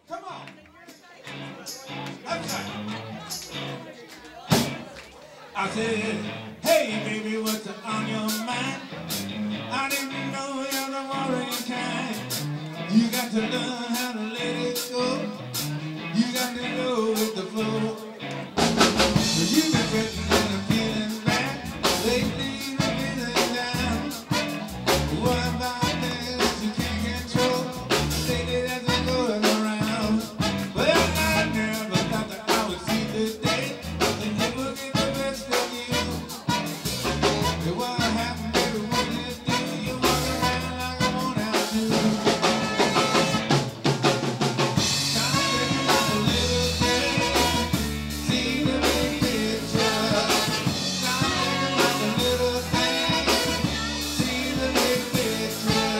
Come on. That's right. I said, hey, baby, what's on your mind? I didn't know you're the warrior kind. You got to learn how to let it go. You got to go with the flow. You've been sitting and I'm feeling bad. Lately you've been feeling down. What about things you can't control? Lately that's been going around. Well, I never thought that I would see the day when you will get the best of you. What happened, baby, what did you do? You walk around like I won't have to. Trying to think about a little thing. See the big picture. Trying to think about a little thing. See the big picture.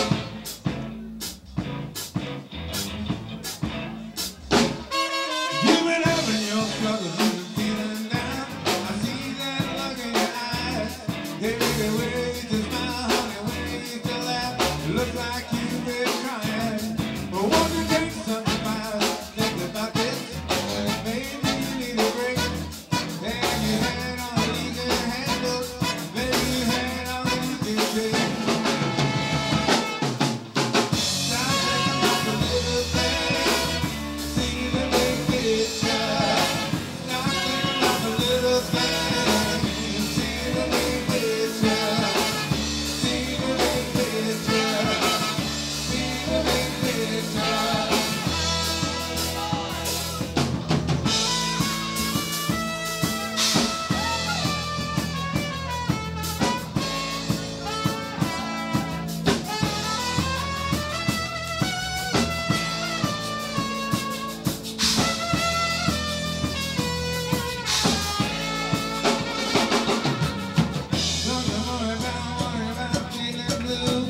You've been having your struggles, you've been feeling down. I see that look in your eyes. Hey, baby, where you to smile, honey, where you to laugh? It looks like you've been crying. But won't you take some time, think about this? Maybe you need a break. Maybe you had all that you can handle. Maybe you had all that you can take. Stop thinking about the little things. See the big picture. Stop thinking about the little things. See the big picture. See the big picture. See the big picture. Don't you worry about feeling blue.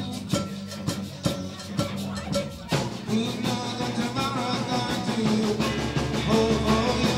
Who knows what tomorrow's going to hold for you?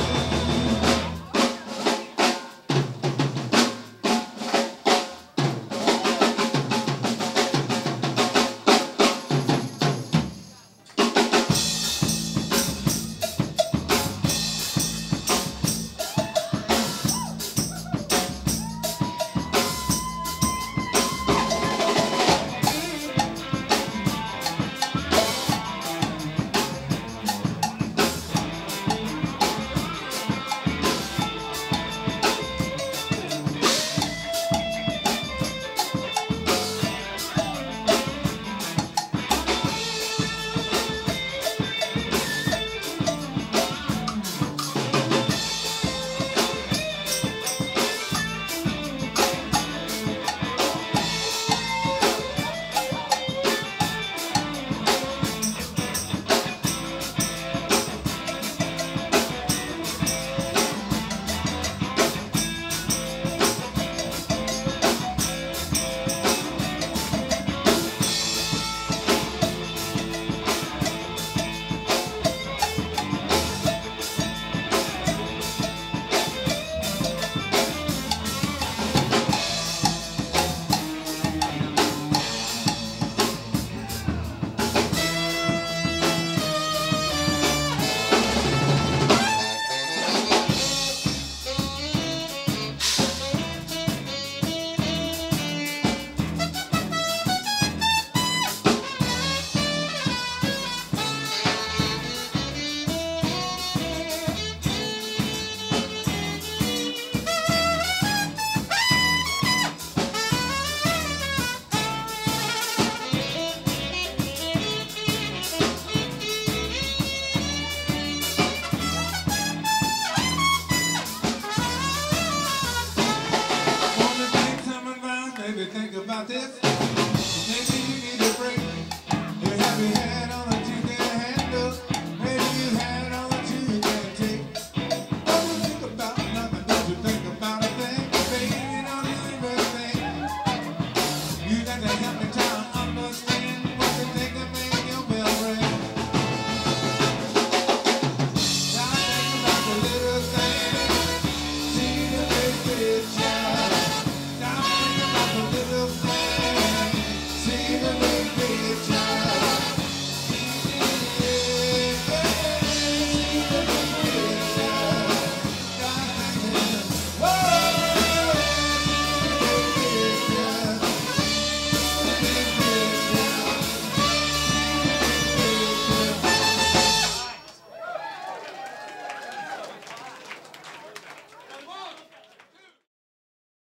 Want to take some advice? Maybe think about this. Maybe you need a break. You haven't had all that you can handle. Maybe you had all that you can take. Don't you think about nothing? Don't you think about a thing? Baby, don't you even think? You got to